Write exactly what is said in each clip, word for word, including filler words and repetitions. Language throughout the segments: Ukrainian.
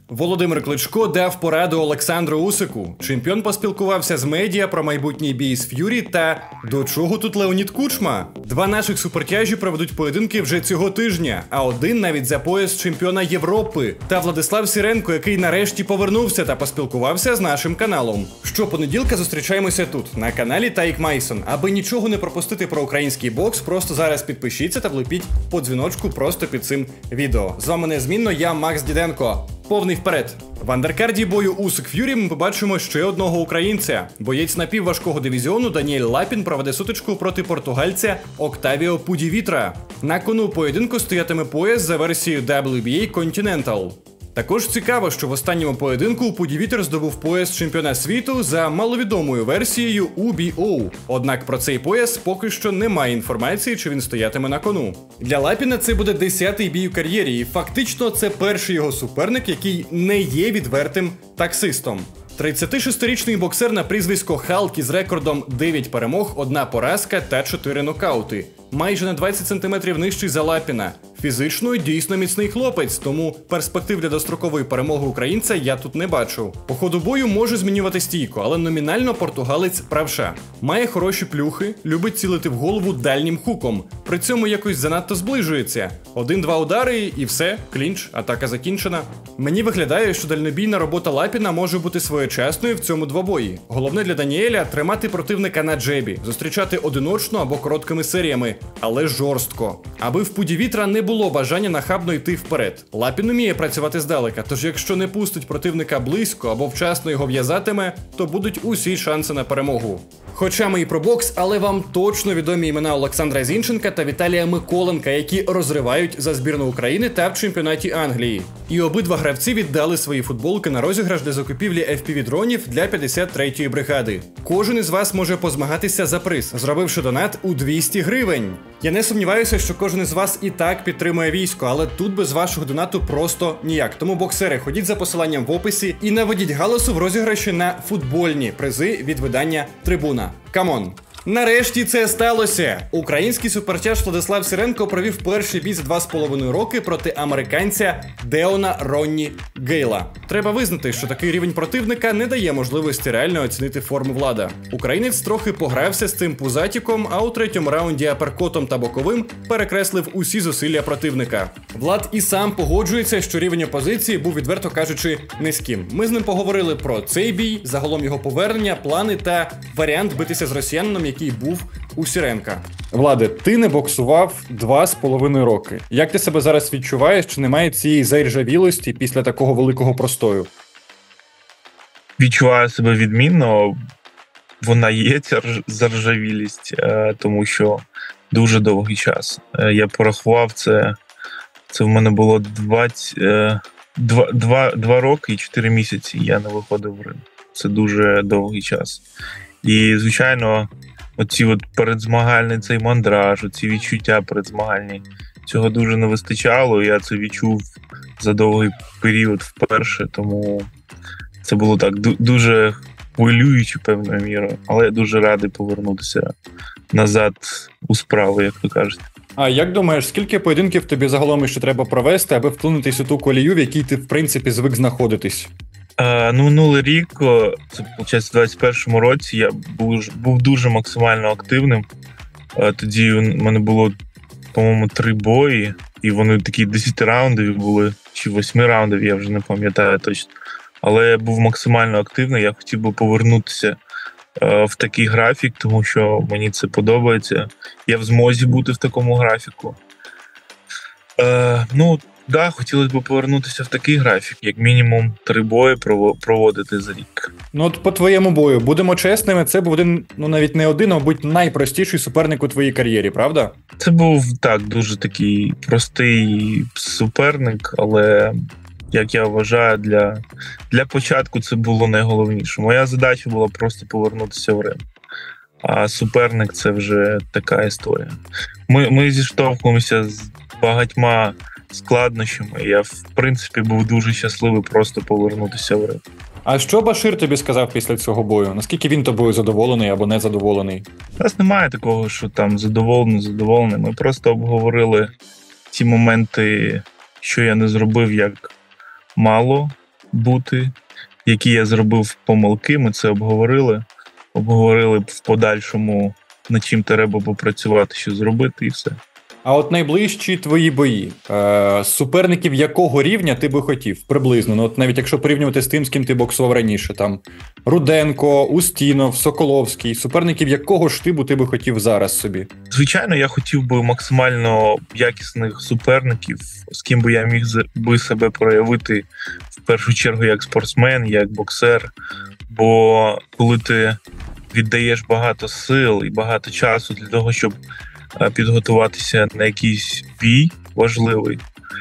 Володимир Кличко дав пораду Олександру Усику. Чемпіон поспілкувався з медіа про майбутній бій з Ф'юрі та до чого тут Леонід Кучма? Два наших супертяжі проведуть поєдинки вже цього тижня, а один навіть за пояс чемпіона Європи. Та Владислав Сіренко, який нарешті повернувся та поспілкувався з нашим каналом. Щопонеділка зустрічаємося тут, на каналі Тайк Майсон. Аби нічого не пропустити про український бокс, просто зараз підпишіться та влупіть по дзвіночку просто під цим відео. З вами незмінно я, Макс Діденко. Повний вперед! В андеркарді бою Усик-Ф'юрі ми побачимо ще одного українця. Боєць напівважкого дивізіону Даніель Лапін проведе сутичку проти португальця Октавіо Пудівітра. На кону поєдинку стоятиме пояс за версією дабл ю бі ей Continental. Також цікаво, що в останньому поєдинку Пудівітер здобув пояс чемпіона світу за маловідомою версією ю бі о. Однак про цей пояс поки що немає інформації, чи він стоятиме на кону. Для Лапіна це буде десятий бій у кар'єрі, і фактично це перший його суперник, який не є відвертим таксистом. тридцятишестирічний боксер на прізвисько Халк із рекордом дев'ять перемог, одна поразка та чотири нокаути. Майже на двадцять сантиметрів нижчий за Лапіна. Фізично дійсно міцний хлопець, тому перспектив для дострокової перемоги українця я тут не бачу. По ходу бою може змінювати стійку, але номінально португалець правша. Має хороші плюхи, любить цілити в голову дальнім хуком. При цьому якось занадто зближується. Один-два удари і все, клінч, атака закінчена. Мені виглядає, що дальнобійна робота Лапіна може бути своєчасною в цьому двобої. Головне для Даніеля – тримати противника на джебі, зустрічати одиночно або короткими серіями, але жорстко. Аби в Пудівітра не було бажання нахабно йти вперед. Лапін уміє працювати здалека, тож якщо не пустить противника близько або вчасно його в'язатиме, то будуть усі шанси на перемогу. Хоча ми і про бокс, але вам точно відомі імена Олександра Зінченка та Віталія Миколенка, які розривають за збірну України та в чемпіонаті Англії. І обидва гравці віддали свої футболки на розіграш для закупівлі еф пі ві-дронів для п'ятдесят третьої бригади. Кожен із вас може позмагатися за приз, зробивши донат у двісті гривень. Я не сумніваюся, що кожен із вас і так підтримує військо, але тут без вашого донату просто ніяк. Тому, боксери, ходіть за посиланням в описі і наведіть галасу в розіграші на футбольні призи від видання «Трибуна». Камон! Нарешті це сталося! Український супертяж Владислав Сіренко провів перший бій за два з половиною роки проти американця Деона Ронні Гейла. Треба визнати, що такий рівень противника не дає можливості реально оцінити форму Влада. Українець трохи погрався з цим пузатіком, а у третьому раунді аперкотом та боковим перекреслив усі зусилля противника. Влад і сам погоджується, що рівень опозиції був, відверто кажучи, низьким. Ми з ним поговорили про цей бій, загалом його повернення, плани та варіант битися з росіянином, який був у Сіренка. Владе, ти не боксував два з половиною роки. Як ти себе зараз відчуваєш, чи немає цієї заіржавілості після такого великого простою? Відчуваю себе відмінно. Вона є, ця заржавілість, тому що дуже довгий час. Я порахував це, це в мене було двадцять, два, два, два роки і чотири місяці я не виходив в ринг. Це дуже довгий час. І, звичайно, оці от передзмагальний цей мандраж, оці відчуття передзмагальні, цього дуже не вистачало, я це відчув за довгий період вперше, тому це було так дуже хвилююче певною мірою, але я дуже радий повернутися назад у справу, як то кажуть. А як думаєш, скільки поєдинків тобі загалом ще треба провести, аби вплинутися у ту колію, в якій ти, в принципі, звик знаходитись? Uh, ну, минулий рік, це, виходить, у двадцять першому році, я був, був дуже максимально активним. Uh, тоді у мене було, по-моєму, три бої, і вони такі десятираундові були, чи восьмираундові, я вже не пам'ятаю точно. Але я був максимально активний, я хотів би повернутися uh, в такий графік, тому що мені це подобається. Я в змозі бути в такому графіку. Uh, ну, Да, хотілося б повернутися в такий графік, як мінімум три бої проводити за рік. Ну от по твоєму бою, будемо чесними, це був один, ну навіть не один, а мабуть найпростіший суперник у твоїй кар'єрі, правда? Це був, так, дуже такий простий суперник, але, як я вважаю, для, для початку це було найголовніше. Моя задача була просто повернутися в ринг. А суперник – це вже така історія. Ми, ми зіштовхуємося з багатьма складнощами. Я, в принципі, був дуже щасливий просто повернутися в ринг. А що Башир тобі сказав після цього бою? Наскільки він тобою задоволений або не задоволений? У нас немає такого, що там задоволений, задоволений. Ми просто обговорили ті моменти, що я не зробив як мало, бути, які я зробив помилки, ми це обговорили. Обговорили в подальшому, над чим треба попрацювати, що зробити, і все. А от найближчі твої бої, е, суперників якого рівня ти би хотів приблизно? Ну, от навіть якщо порівнювати з тим, з ким ти боксував раніше, там Руденко, Устінов, Соколовський, суперників якого штибу ти би хотів зараз собі? Звичайно, я хотів би максимально якісних суперників, з ким би я міг би себе проявити в першу чергу як спортсмен, як боксер. Бо коли ти віддаєш багато сил і багато часу для того, щоб підготуватися на якийсь бій важливий,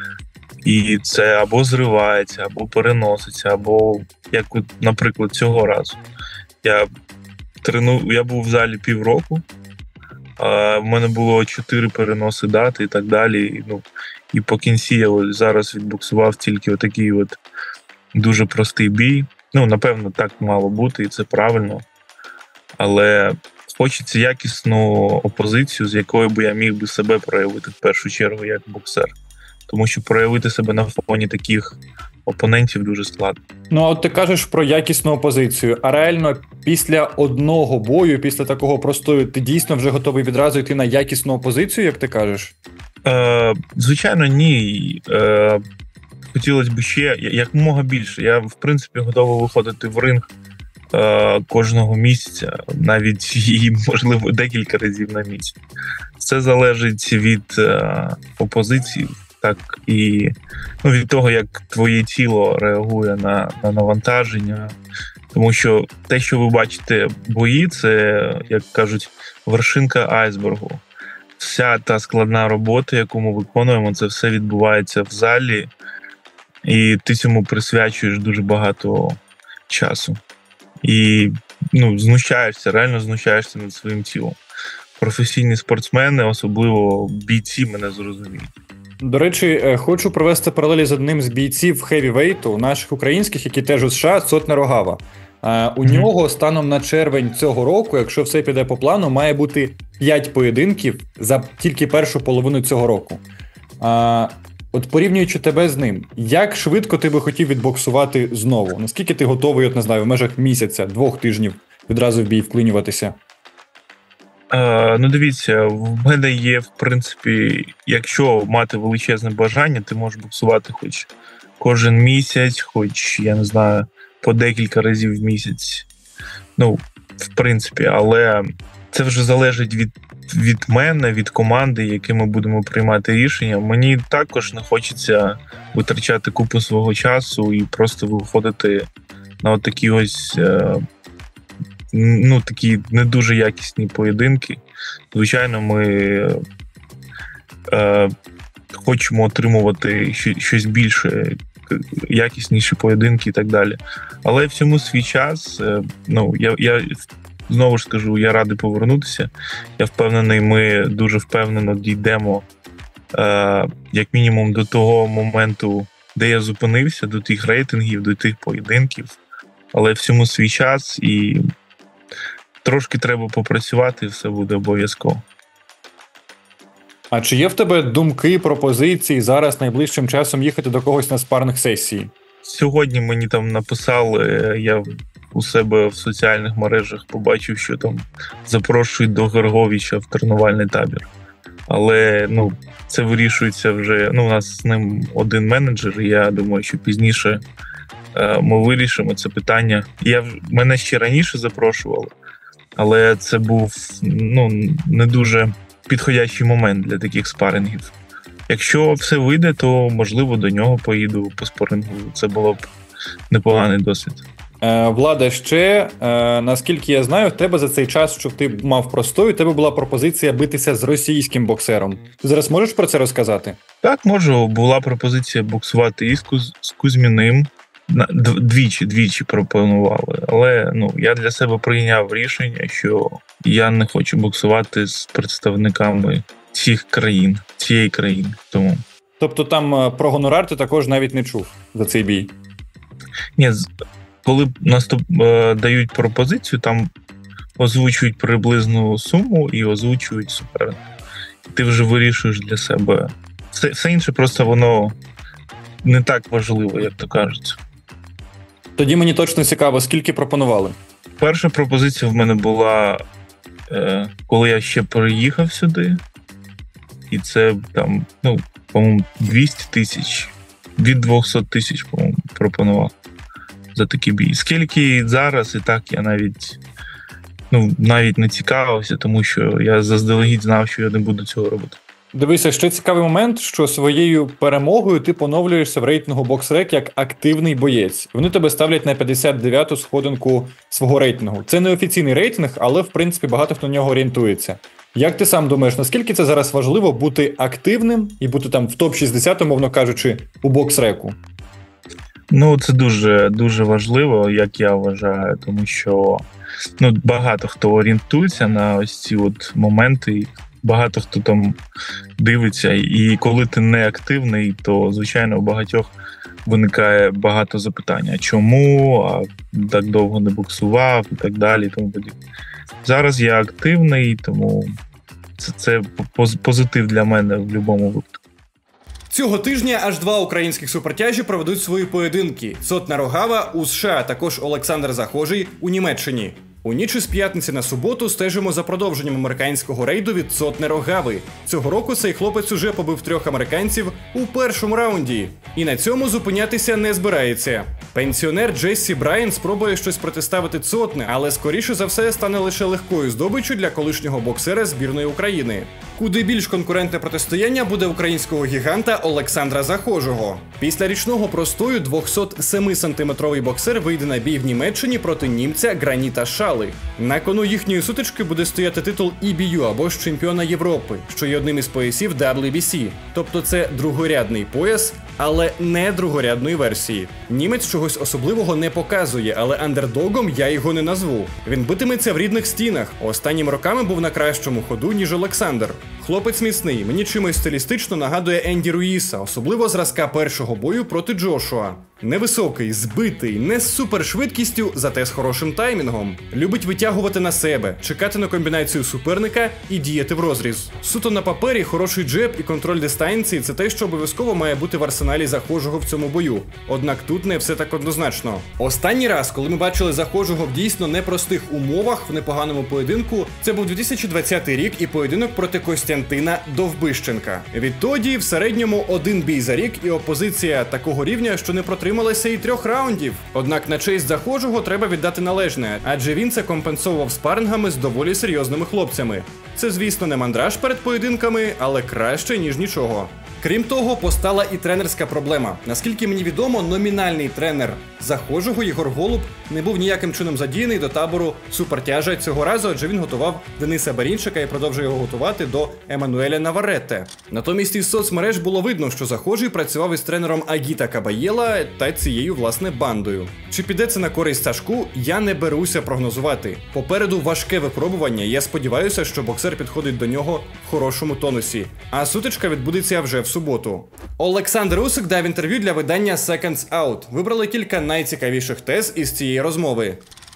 і це або зривається, або переноситься, або, як, наприклад, цього разу. Я трену... я був в залі півроку, а в мене було чотири переноси дати і так далі. І, ну, і по кінці я ось зараз відбоксував тільки отакий от дуже простий бій. Ну, напевно, так мало бути, і це правильно. Але хочеться якісну опозицію, з якою би я міг би себе проявити в першу чергу як боксер. Тому що проявити себе на фоні таких опонентів дуже складно. Ну, а от ти кажеш про якісну опозицію, а реально після одного бою, після такого простою, ти дійсно вже готовий відразу йти на якісну опозицію, як ти кажеш? Е, звичайно, ні. Е, хотілося б ще якомога більше. Я, в принципі, готовий виходити в ринг е, кожного місяця, навіть і, можливо, декілька разів на місяць. Це залежить від е, опозиції, так і ну, від того, як твоє тіло реагує на, на навантаження. Тому що те, що ви бачите бої, це, як кажуть, вершинка айсбергу. Вся та складна робота, яку ми виконуємо, це все відбувається в залі, і ти цьому присвячуєш дуже багато часу. І ну, знущаєшся, реально знущаєшся над своїм тілом. Професійні спортсмени, особливо бійці, мене зрозуміють. До речі, хочу провести паралелі з одним з бійців хевівейту, наших українських, які теж у США, Сотна Рогава. У mm-hmm. нього станом на червень цього року, якщо все піде по плану, має бути п'ять поєдинків за тільки першу половину цього року. А, от порівнюючи тебе з ним, як швидко ти би хотів відбоксувати знову? Наскільки ти готовий, от не знаю, в межах місяця, двох тижнів відразу в бій вклинюватися? Uh, ну, дивіться, в мене є, в принципі, якщо мати величезне бажання, ти можеш боксувати хоч кожен місяць, хоч, я не знаю, по декілька разів в місяць. Ну, в принципі, але це вже залежить від, від мене, від команди, які ми будемо приймати рішення. Мені також не хочеться витрачати купу свого часу і просто виходити на от такі ось... ну, такі не дуже якісні поєдинки. Звичайно, ми е, хочемо отримувати щось більше, якісніші поєдинки і так далі. Але в цьому свій час, е, ну, я, я знову ж скажу, я радий повернутися. Я впевнений, ми дуже впевнено дійдемо е, як мінімум до того моменту, де я зупинився, до тих рейтингів, до тих поєдинків. Але в цьому свій час і трошки треба попрацювати, і все буде обов'язково. А чи є в тебе думки, пропозиції зараз найближчим часом їхати до когось на спарринг сесії? Сьогодні мені там написали, я у себе в соціальних мережах побачив, що там запрошують до Герговича в тренувальний табір. Але, ну, це вирішується вже, ну, у нас з ним один менеджер, і я думаю, що пізніше е, ми вирішимо це питання. Я, мене ще раніше запрошували, але це був, ну, не дуже підходящий момент для таких спарингів. Якщо все вийде, то, можливо, до нього поїду по спарингу. Це було б непоганий досвід. Е, Влада, ще, е, наскільки я знаю, в тебе за цей час, що ти мав простою, у тебе була пропозиція битися з російським боксером. Ти зараз можеш про це розказати? Так, можу. Була пропозиція боксувати і з, Куз... з Кузьміним. Двічі, двічі пропонували. Але, ну, я для себе прийняв рішення, що я не хочу боксувати з представниками цих країн, цієї країни. Тому. Тобто там про гонорар ти також навіть не чув за цей бій? Ні, коли наступ, е, дають пропозицію, там озвучують приблизну суму і озвучують суперника. Ти вже вирішуєш для себе. Все, все інше просто воно не так важливо, як то кажуть. Тоді мені точно цікаво, скільки пропонували? Перша пропозиція в мене була, е, коли я ще переїхав сюди. І це там, ну, по-моєму, двісті тисяч, від двісті тисяч, по-моєму, пропонував за такий бій. Скільки зараз, і так я навіть, ну, навіть не цікавився, тому що я заздалегідь знав, що я не буду цього робити. Дивися, ще цікавий момент, що своєю перемогою ти поновлюєшся в рейтингу BoxRec як активний боєць. Вони тебе ставлять на п'ятдесят дев'яту сходинку свого рейтингу. Це не офіційний рейтинг, але, в принципі, багато хто на нього орієнтується. Як ти сам думаєш, наскільки це зараз важливо бути активним і бути там в топ шістдесят, мовно кажучи, у BoxRec? Ну, це дуже, дуже важливо, як я вважаю, тому що, ну, багато хто орієнтується на ось ці от моменти, багато хто там дивиться, і коли ти не активний, то, звичайно, у багатьох виникає багато запитань. А чому? А так довго не боксував і так далі, тому подібне. Зараз я активний, тому це, це позитив для мене в будь-якому випадку. Цього тижня аж два українських супертяжі проведуть свої поєдинки. Цот Нарогава у США, також Олександр Захожий у Німеччині. У ніч із п'ятниці на суботу стежимо за продовженням американського рейду від Цот Нарогави. Цього року цей хлопець уже побив трьох американців у першому раунді. І на цьому зупинятися не збирається. Пенсіонер Джессі Брайан спробує щось протиставити Цотне, але скоріше за все стане лише легкою здобиччю для колишнього боксера збірної України. Куди більш конкурентне протистояння буде українського гіганта Олександра Захожого. Після річного простою двохсот семи сантиметровий боксер вийде на бій в Німеччині проти німця Граніта Шали. На кону їхньої сутички буде стояти титул і бі ю або ж чемпіона Європи, що є одним із поясів дабл ю бі сі. Тобто це другорядний пояс, але не другорядної версії. Німець чогось особливого не показує, але андердогом я його не назву. Він битиметься в рідних стінах. Останніми роками був на кращому ходу, ніж Олександр. Хлопець міцний, мені чимось стилістично нагадує Енді Руїса, особливо зразка першого бою проти Джошуа. Невисокий, збитий, не з супершвидкістю, зате з хорошим таймінгом. Любить витягувати на себе, чекати на комбінацію суперника і діяти в розріз. Суто на папері хороший джеб і контроль дистанції – це те, що обов'язково має бути в арсеналі Захожого в цьому бою. Однак тут не все так однозначно. Останній раз, коли ми бачили Захожого в дійсно непростих умовах в непоганому поєдинку, це був дві тисячі двадцятий рік і поєдинок проти Костянтина Довбищенка. Відтоді в середньому один бій за рік і опозиція такого рівня, що не протрималася і трьох раундів. Однак на честь Захожого треба віддати належне, адже він це компенсував спарингами з доволі серйозними хлопцями. Це, звісно, не мандраж перед поєдинками, але краще, ніж нічого. Крім того, постала і тренерська проблема. Наскільки мені відомо, номінальний тренер Захожого Єгор Голуб не був ніяким чином задіяний до табору супертяжа цього разу, адже він готував Дениса Барінчика і продовжує його готувати до Еммануеля Наваретте. Натомість із соцмереж було видно, що Захожий працював із тренером Агіта Кабаєла та цією, власне, бандою. Чи піде це на користь Сашку, я не беруся прогнозувати. Попереду важке випробування, і я сподіваюся, що боксер підходить до нього в хорошому тонусі. А сутичка відбудеться вже в суботу. Олександр Усик дав інтерв'ю для видання Seconds Out. Вибрали кілька найцікавіших тез із цієї розмови.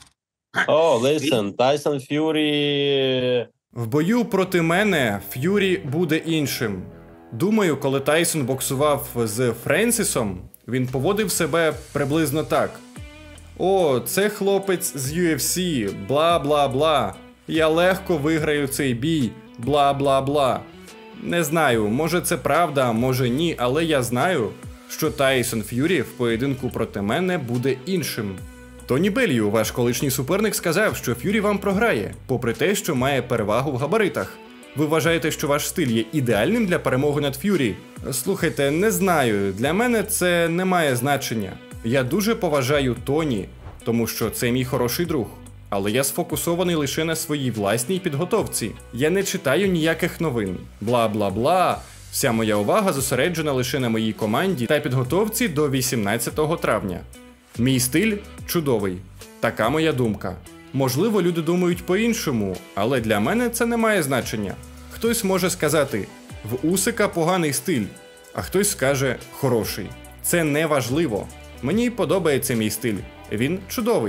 Oh, listen, Tyson Fury... В бою проти мене Ф'юрі буде іншим. Думаю, коли Тайсон боксував з Френсісом, він поводив себе приблизно так. О, це хлопець з ю еф сі, бла-бла-бла. Я легко виграю цей бій, бла-бла-бла. Не знаю, може це правда, може ні, але я знаю, що Тайсон Ф'юрі в поєдинку проти мене буде іншим. Тоні Беллью, ваш колишній суперник, сказав, що Ф'юрі вам програє, попри те, що має перевагу в габаритах. Ви вважаєте, що ваш стиль є ідеальним для перемоги над Ф'юрі? Слухайте, не знаю, для мене це не має значення. Я дуже поважаю Тоні, тому що це мій хороший друг. Але я сфокусований лише на своїй власній підготовці. Я не читаю ніяких новин. Бла-бла-бла. Вся моя увага зосереджена лише на моїй команді та підготовці до вісімнадцятого травня. Мій стиль чудовий. Така моя думка. Можливо, люди думають по-іншому, але для мене це не має значення. Хтось може сказати, в Усика поганий стиль, а хтось скаже хороший. Це не важливо. Мені подобається мій стиль. Він чудовий.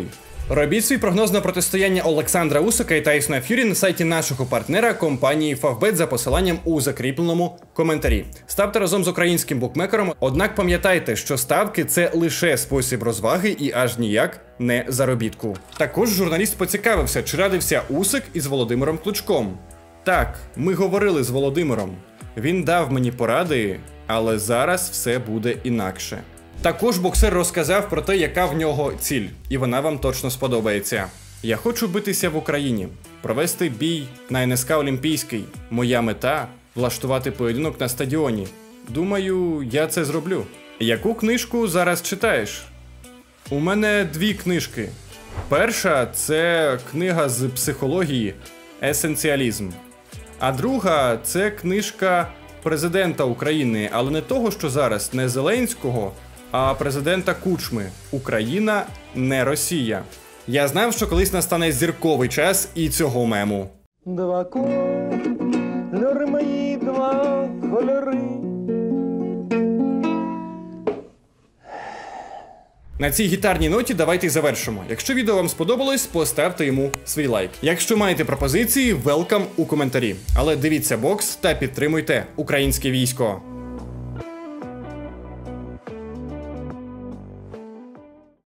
Робіть свій прогноз на протистояння Олександра Усика і Тайсона Ф'юрі на сайті нашого партнера компанії Favbet за посиланням у закріпленому коментарі. Ставте разом з українським букмекером, однак пам'ятайте, що ставки – це лише спосіб розваги і аж ніяк не заробітку. Також журналіст поцікавився, чи радився Усик із Володимиром Кличком. Так, ми говорили з Володимиром. Він дав мені поради, але зараз все буде інакше. Також боксер розказав про те, яка в нього ціль, і вона вам точно сподобається. Я хочу битися в Україні, провести бій на ен ес ка Олімпійський. Моя мета – влаштувати поєдинок на стадіоні. Думаю, я це зроблю. Яку книжку зараз читаєш? У мене дві книжки. Перша – це книга з психології «Есенціалізм». А друга – це книжка президента України, але не того, що зараз, не Зеленського, а президента Кучми «Україна, не Росія». Я знав, що колись настане зірковий час і цього мему. Два кольори мої, два кольори. На цій гітарній ноті давайте й завершимо. Якщо відео вам сподобалось, поставте йому свій лайк. Якщо маєте пропозиції, велкам у коментарі. Але дивіться бокс та підтримуйте українське військо.